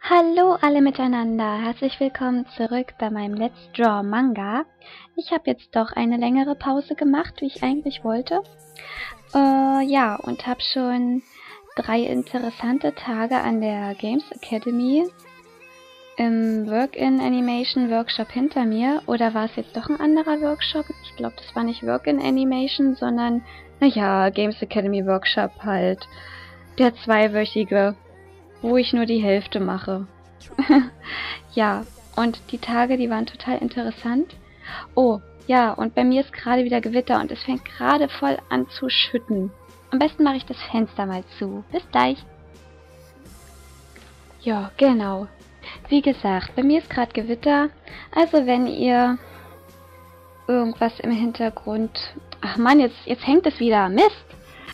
Hallo alle miteinander, herzlich willkommen zurück bei meinem Let's Draw Manga. Ich habe jetzt doch eine längere Pause gemacht, wie ich eigentlich wollte. Ja, und habe schon 3 interessante Tage an der Games Academy im Work-in-Animation Workshop hinter mir. Oder war es jetzt doch ein anderer Workshop? Ich glaube, das war nicht Work-in-Animation, sondern, naja, Games Academy Workshop halt. Der zweiwöchige, wo ich nur die Hälfte mache. Ja, und die Tage, die waren total interessant. Oh, ja, und bei mir ist gerade wieder Gewitter und es fängt gerade voll an zu schütten. Am besten mache ich das Fenster mal zu. Bis gleich. Ja, genau. Wie gesagt, bei mir ist gerade Gewitter. Also wenn ihr irgendwas im Hintergrund... Ach Mann, jetzt hängt es wieder. Mist!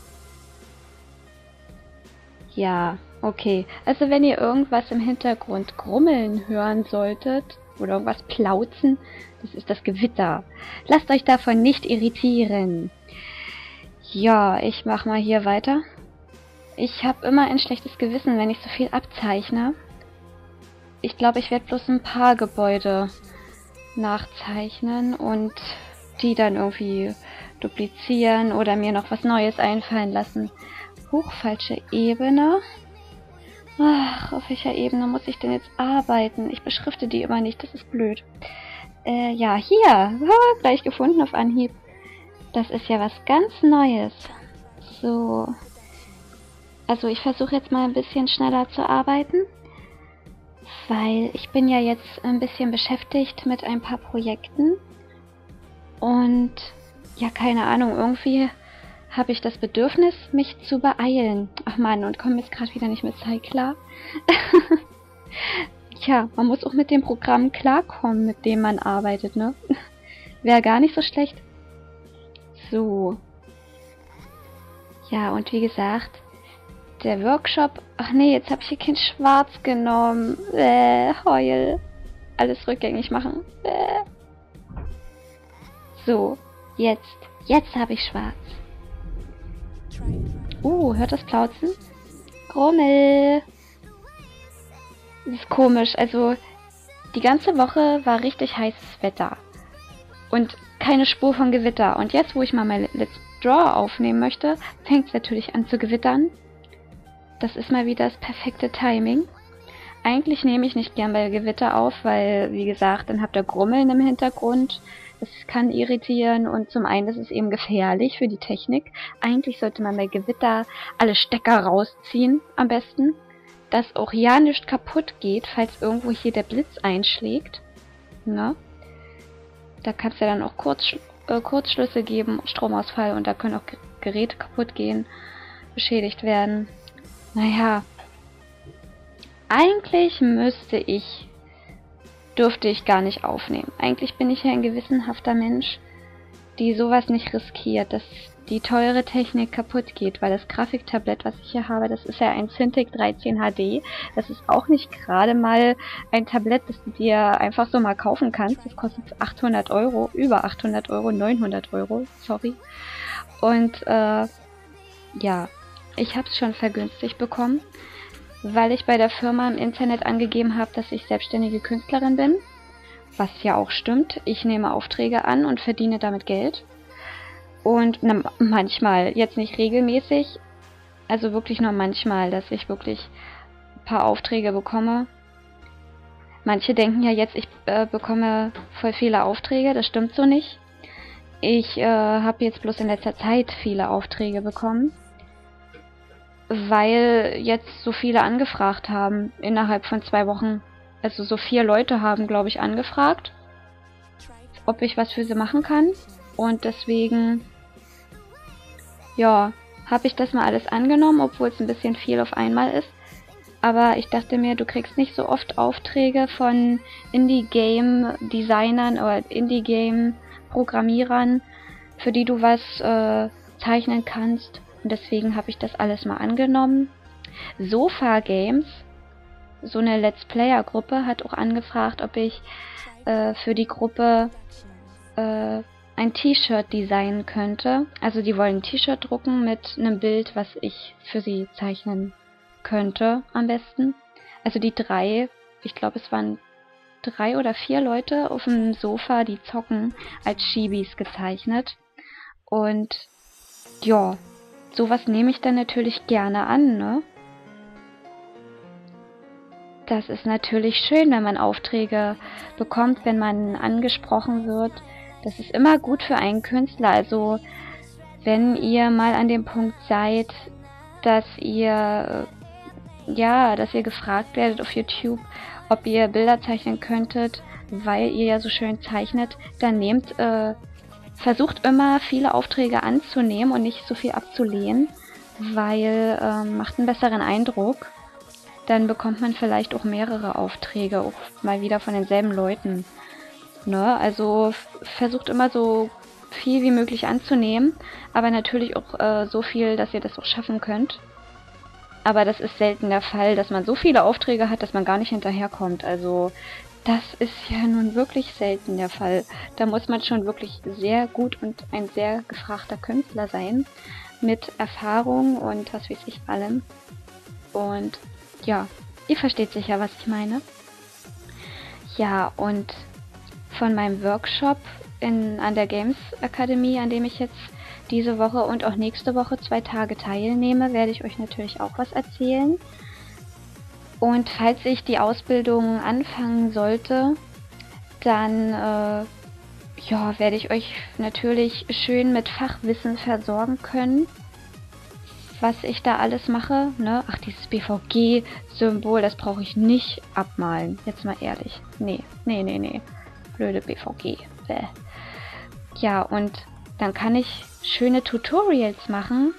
Ja, okay. Also wenn ihr irgendwas im Hintergrund grummeln hören solltet oder irgendwas plauzen, das ist das Gewitter. Lasst euch davon nicht irritieren. Ja, ich mach mal hier weiter. Ich habe immer ein schlechtes Gewissen, wenn ich so viel abzeichne. Ich glaube, ich werde bloß ein paar Gebäude nachzeichnen und die dann irgendwie duplizieren oder mir noch was Neues einfallen lassen. Huch, falsche Ebene. Ach, auf welcher Ebene muss ich denn jetzt arbeiten? Ich beschrifte die immer nicht, das ist blöd. Ja, hier. Gleich gefunden auf Anhieb. Das ist ja was ganz Neues. So. Also ich versuche jetzt mal ein bisschen schneller zu arbeiten, weil ich bin ja jetzt ein bisschen beschäftigt mit ein paar Projekten. Und ja, keine Ahnung, irgendwie habe ich das Bedürfnis, mich zu beeilen. Ach man, und komme jetzt gerade wieder nicht mit Zeit klar. Tja, man muss auch mit dem Programm klarkommen, mit dem man arbeitet, ne? Wäre gar nicht so schlecht. So. Ja, und wie gesagt, der Workshop... Ach nee, jetzt habe ich hier kein Schwarz genommen. Heul. Alles rückgängig machen. So, jetzt. Jetzt habe ich Schwarz. Hört das Plauzen? Grummel. Das ist komisch, also die ganze Woche war richtig heißes Wetter. Und keine Spur von Gewitter. Und jetzt, wo ich mal mein Let's Draw aufnehmen möchte, fängt es natürlich an zu gewittern. Das ist mal wieder das perfekte Timing. Eigentlich nehme ich nicht gern bei Gewitter auf, weil, wie gesagt, dann habt ihr Grummeln im Hintergrund. Das kann irritieren und zum einen ist es eben gefährlich für die Technik. Eigentlich sollte man bei Gewitter alle Stecker rausziehen, am besten. Dass auch ja nicht kaputt geht, falls irgendwo hier der Blitz einschlägt. Ne? Da kann es ja dann auch Kurzschlüsse geben, Stromausfall und da können auch Geräte kaputt gehen, beschädigt werden. Naja, eigentlich dürfte ich gar nicht aufnehmen. Eigentlich bin ich ja ein gewissenhafter Mensch, die sowas nicht riskiert, dass die teure Technik kaputt geht, weil das Grafiktablett, was ich hier habe, das ist ja ein Cintiq 13 HD. Das ist auch nicht gerade mal ein Tablett, das du dir einfach so mal kaufen kannst. Das kostet 800 Euro, über 800 Euro, 900 Euro, sorry. Und ja, ich habe es schon vergünstigt bekommen, weil ich bei der Firma im Internet angegeben habe, dass ich selbstständige Künstlerin bin. Was ja auch stimmt. Ich nehme Aufträge an und verdiene damit Geld. Und manchmal, jetzt nicht regelmäßig, also wirklich nur manchmal, dass ich wirklich ein paar Aufträge bekomme. Manche denken ja jetzt, ich bekomme voll viele Aufträge, das stimmt so nicht. Ich habe jetzt bloß in letzter Zeit viele Aufträge bekommen, weil jetzt so viele angefragt haben, innerhalb von 2 Wochen. Also so 4 Leute haben, glaube ich, angefragt, ob ich was für sie machen kann. Und deswegen, ja, habe ich das mal alles angenommen, obwohl es ein bisschen viel auf einmal ist. Aber ich dachte mir, du kriegst nicht so oft Aufträge von Indie-Game-Designern oder Indie-Game-Programmierern, für die du was zeichnen kannst. Und deswegen habe ich das alles mal angenommen. Sofa Games, so eine Let's Player-Gruppe, hat auch angefragt, ob ich für die Gruppe ein T-Shirt designen könnte. Also die wollen ein T-Shirt drucken mit einem Bild, was ich für sie zeichnen könnte am besten. Also die drei, ich glaube es waren 3 oder 4 Leute auf dem Sofa, die zocken, als Chibis gezeichnet. Und ja, sowas nehme ich dann natürlich gerne an, ne? Das ist natürlich schön, wenn man Aufträge bekommt, wenn man angesprochen wird. Das ist immer gut für einen Künstler. Also wenn ihr mal an dem Punkt seid, dass ihr gefragt werdet auf YouTube, ob ihr Bilder zeichnen könntet, weil ihr ja so schön zeichnet, dann versucht immer viele Aufträge anzunehmen und nicht so viel abzulehnen, weil macht einen besseren Eindruck. Dann bekommt man vielleicht auch mehrere Aufträge, auch mal wieder von denselben Leuten. Ne? Also versucht immer so viel wie möglich anzunehmen, aber natürlich auch so viel, dass ihr das auch schaffen könnt. Aber das ist selten der Fall, dass man so viele Aufträge hat, dass man gar nicht hinterherkommt. Also das ist ja nun wirklich selten der Fall. Da muss man schon wirklich sehr gut und ein sehr gefragter Künstler sein, mit Erfahrung und was weiß ich allem. Und ja, ihr versteht sicher, was ich meine. Ja, und von meinem Workshop an der Games Akademie, an dem ich jetzt diese Woche und auch nächste Woche 2 Tage teilnehme, werde ich euch natürlich auch was erzählen. Und falls ich die Ausbildung anfangen sollte, dann werde ich euch natürlich schön mit Fachwissen versorgen können, was ich da alles mache. Ne? Ach, dieses BVG-Symbol, das brauche ich nicht abmalen. Jetzt mal ehrlich. Nee. Blöde BVG. Bäh. Ja, und dann kann ich schöne Tutorials machen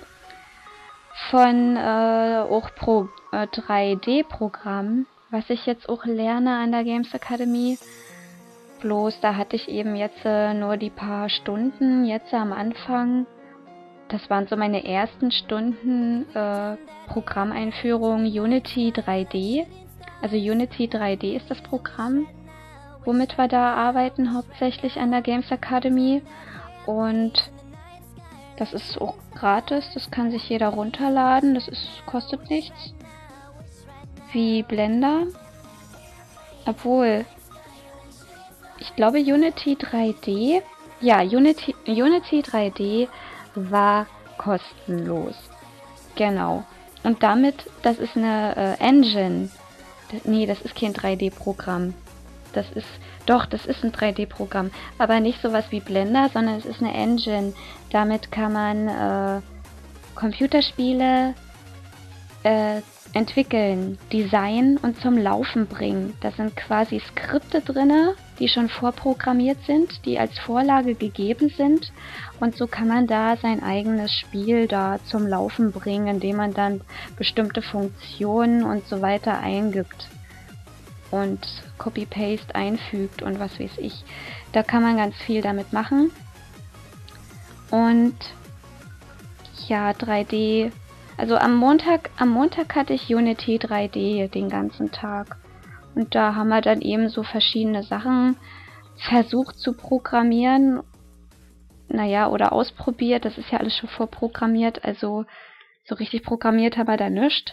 von auch 3D-Programmen, was ich jetzt auch lerne an der Games Academy. Bloß da hatte ich eben jetzt nur die paar Stunden jetzt am Anfang. Das waren so meine ersten Stunden Programmeinführung Unity 3D. Also Unity 3D ist das Programm, womit wir da arbeiten, hauptsächlich an der Games Academy. Und das ist auch gratis, das kann sich jeder runterladen, kostet nichts. Wie Blender. Obwohl, ich glaube Unity 3D, ja, Unity 3D war kostenlos. Genau. Und damit, das ist eine Engine. Nee, das ist kein 3D-Programm. Das ist ein 3D-Programm. Aber nicht sowas wie Blender, sondern es ist eine Engine. Damit kann man Computerspiele entwickeln, designen und zum Laufen bringen. Da sind quasi Skripte drinne, die schon vorprogrammiert sind, die als Vorlage gegeben sind. Und so kann man da sein eigenes Spiel da zum Laufen bringen, indem man dann bestimmte Funktionen und so weiter eingibt und Copy-Paste einfügt und was weiß ich. Da kann man ganz viel damit machen. Und ja, 3D. Also am Montag hatte ich Unity 3D den ganzen Tag. Und da haben wir dann eben so verschiedene Sachen versucht zu programmieren. Naja, oder ausprobiert. Das ist ja alles schon vorprogrammiert. Also so richtig programmiert haben wir da nichts.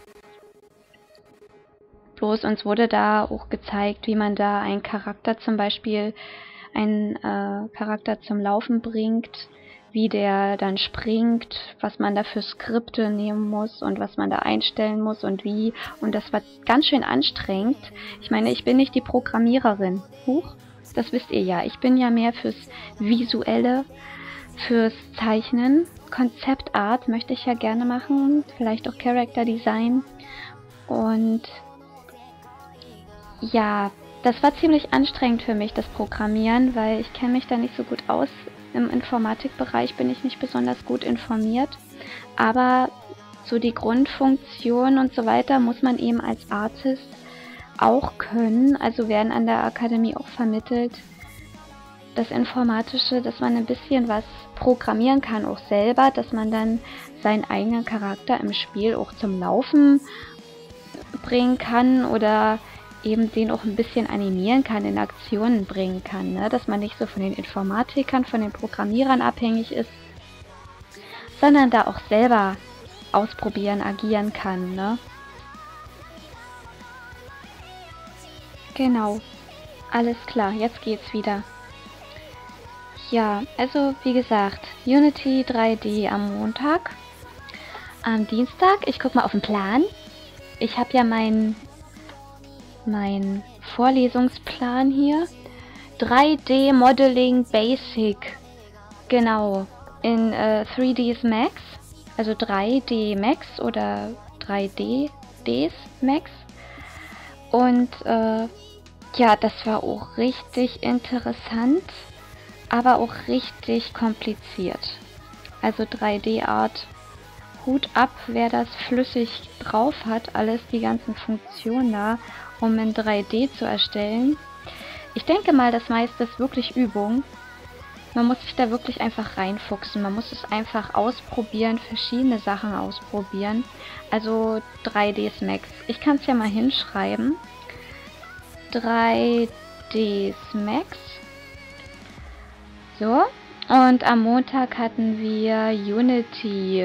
Bloß uns wurde da auch gezeigt, wie man da einen Charakter zum Beispiel, Charakter zum Laufen bringt, wie der dann springt, was man da für Skripte nehmen muss und was man da einstellen muss und wie. Und das war ganz schön anstrengend. Ich meine, ich bin nicht die Programmiererin. Huch, das wisst ihr ja. Ich bin ja mehr fürs Visuelle, fürs Zeichnen. Konzeptart möchte ich ja gerne machen. Vielleicht auch Character Design. Und ja, das war ziemlich anstrengend für mich, das Programmieren, weil ich kenne mich da nicht so gut aus. Im Informatikbereich bin ich nicht besonders gut informiert. Aber so die Grundfunktion und so weiter muss man eben als Artist auch können. Also werden an der Akademie auch vermittelt, das Informatische, dass man ein bisschen was programmieren kann, auch selber, dass man dann seinen eigenen Charakter im Spiel auch zum Laufen bringen kann oder eben den auch ein bisschen animieren kann, in Aktionen bringen kann, ne? Dass man nicht so von den Informatikern, von den Programmierern abhängig ist, sondern da auch selber ausprobieren, agieren kann, ne? Genau. Alles klar, jetzt geht's wieder. Ja, also wie gesagt, Unity 3D am Montag. Am Dienstag, ich guck mal auf den Plan. Ich habe ja meinen Vorlesungsplan hier. 3D Modeling Basic. Genau. In 3ds Max. Also 3D Max oder 3D Ds Max. Und ja, das war auch richtig interessant, aber auch richtig kompliziert. Also 3D-Art, Hut ab, wer das flüssig drauf hat, alles, die ganzen Funktionen da, um in 3D zu erstellen. Ich denke mal, das meiste ist wirklich Übung. Man muss sich da wirklich einfach reinfuchsen. Man muss es einfach ausprobieren, verschiedene Sachen ausprobieren. Also 3ds Max. Ich kann es ja mal hinschreiben. 3ds Max. So. Und am Montag hatten wir Unity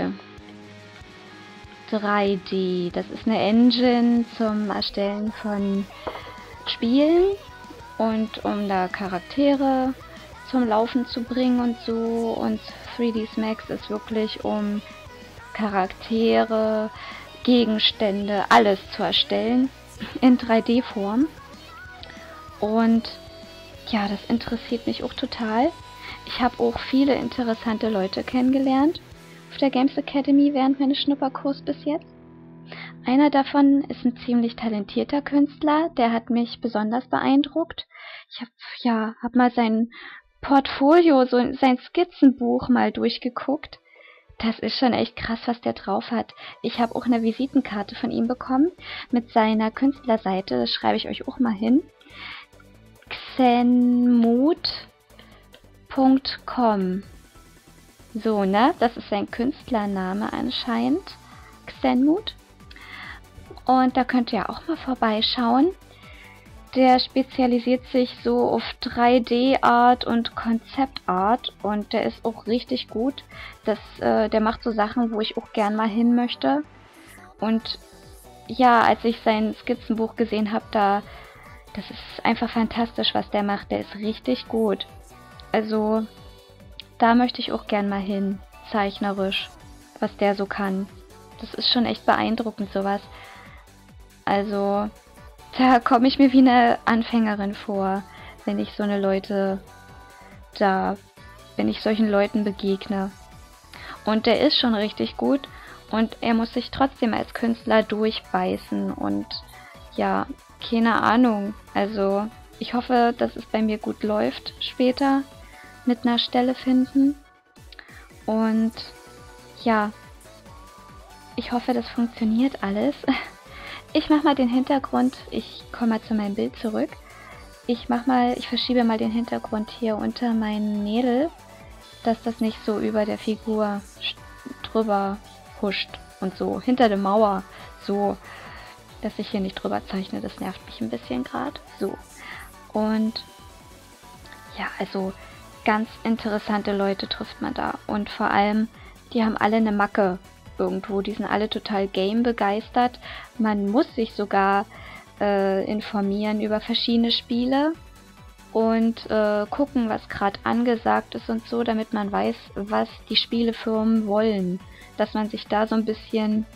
3D. Das ist eine Engine zum Erstellen von Spielen und um da Charaktere zum Laufen zu bringen und so. Und 3ds Max ist wirklich um Charaktere, Gegenstände, alles zu erstellen in 3D-Form. Und ja, das interessiert mich auch total. Ich habe auch viele interessante Leute kennengelernt auf der Games Academy während meines Schnupperkurs bis jetzt. Einer davon ist ein ziemlich talentierter Künstler, der hat mich besonders beeindruckt. Ich hab mal sein Portfolio, so sein Skizzenbuch mal durchgeguckt. Das ist schon echt krass, was der drauf hat. Ich habe auch eine Visitenkarte von ihm bekommen mit seiner Künstlerseite, das schreibe ich euch auch mal hin. xenmood.com. So, ne? Das ist sein Künstlername anscheinend. Xenmood. Und da könnt ihr auch mal vorbeischauen. Der spezialisiert sich so auf 3D-Art und Konzeptart und der ist auch richtig gut. Der macht so Sachen, wo ich auch gern mal hin möchte. Und ja, als ich sein Skizzenbuch gesehen habe, das ist einfach fantastisch, was der macht. Der ist richtig gut. Also, da möchte ich auch gern mal hin, zeichnerisch, was der so kann. Das ist schon echt beeindruckend, sowas. Also, da komme ich mir wie eine Anfängerin vor, wenn ich wenn ich solchen Leuten begegne. Und der ist schon richtig gut und er muss sich trotzdem als Künstler durchbeißen und ja, keine Ahnung. Also, ich hoffe, dass es bei mir gut läuft später mit einer Stelle finden. Und ja, ich hoffe, das funktioniert alles. Ich mache mal den Hintergrund, ich komme mal zu meinem Bild zurück. Ich verschiebe mal den Hintergrund hier unter meinen Nägel, dass das nicht so über der Figur drüber huscht und so, hinter der Mauer, so, dass ich hier nicht drüber zeichne, das nervt mich ein bisschen gerade. So, und ja, also ganz interessante Leute trifft man da und vor allem, die haben alle eine Macke irgendwo, die sind alle total game-begeistert. Man muss sich sogar informieren über verschiedene Spiele und gucken, was gerade angesagt ist und so, damit man weiß, was die Spielefirmen wollen. Dass man sich da so ein bisschen,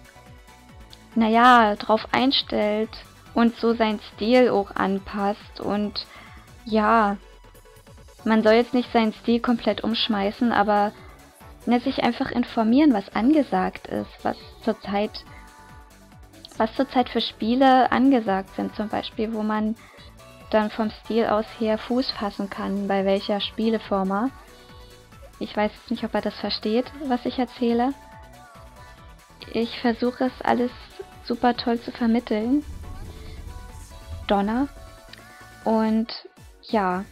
naja, drauf einstellt und so seinen Stil auch anpasst. Und ja, man soll jetzt nicht seinen Stil komplett umschmeißen, aber sich einfach informieren, was angesagt ist, was zurzeit für Spiele angesagt sind, zum Beispiel, wo man dann vom Stil aus her Fuß fassen kann, bei welcher Spielefirma. Ich weiß jetzt nicht, ob er das versteht, was ich erzähle. Ich versuche es alles super toll zu vermitteln. Donner. Und ja,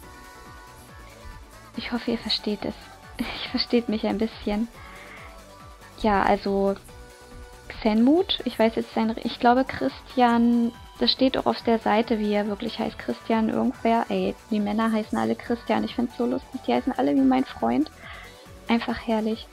ich hoffe, ihr versteht es. Ich versteht mich ein bisschen. Ja, also Xenmood, ich weiß jetzt ich glaube Christian, das steht auch auf der Seite, wie er wirklich heißt, Christian irgendwer. Ey, die Männer heißen alle Christian, ich finde es so lustig, die heißen alle wie mein Freund. Einfach herrlich.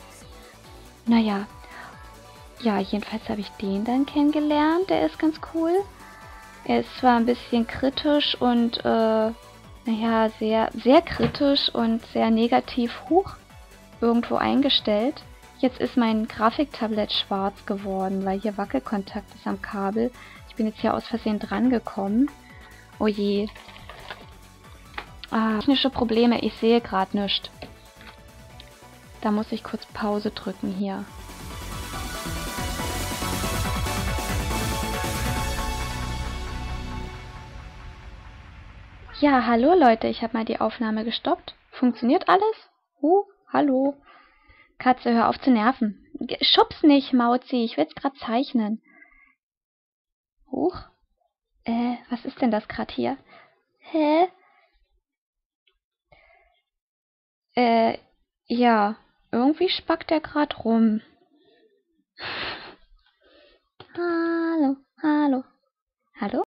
Naja, ja, jedenfalls habe ich den dann kennengelernt, der ist ganz cool. Er ist zwar ein bisschen kritisch und, naja, sehr, sehr kritisch und sehr negativ hoch irgendwo eingestellt. Jetzt ist mein Grafiktablett schwarz geworden, weil hier Wackelkontakt ist am Kabel. Ich bin jetzt hier aus Versehen dran gekommen. Oh je. Ah, technische Probleme, ich sehe gerade nichts. Da muss ich kurz Pause drücken hier. Ja, hallo Leute, ich habe mal die Aufnahme gestoppt. Funktioniert alles? Hallo. Katze, hör auf zu nerven. Schub's nicht, Mauzi, ich will's gerade zeichnen. Huch. Was ist denn das gerade hier? Hä? Ja, irgendwie spackt der gerade rum. Hallo, hallo. Hallo?